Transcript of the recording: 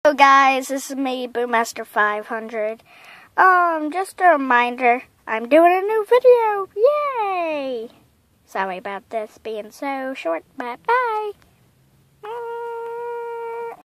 Hello guys, this is me, Boomaster 500. Just a reminder, I'm doing a new video. Yay! Sorry about this being so short, but bye.